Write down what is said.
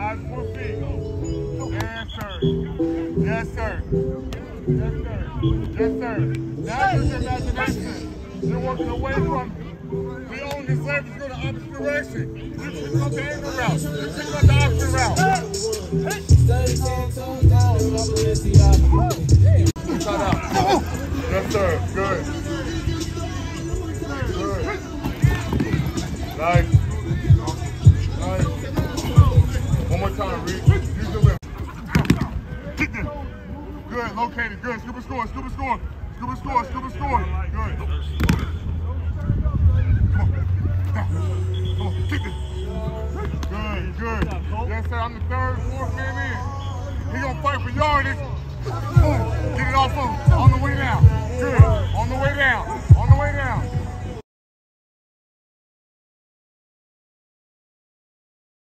Nice full feet. And sir. Yes, sir. Yes, sir. Yes, sir. Now use your imagination. You're working away from the only service, go the opposite direction. You're picking up the angle route. You're picking up the opposite route. Shut up. Yes, sir. Good. Good. Nice. Nice. One more time, Reed. Use the whip. Kick it. Good. Located. Good. Scuba score. Scuba score. Scuba score. Scuba score. Good. Come on. Kick it. Good. Good. Yes, sir. I'm the third, fourth man in. He gonna fight for yardage. Get it off of him.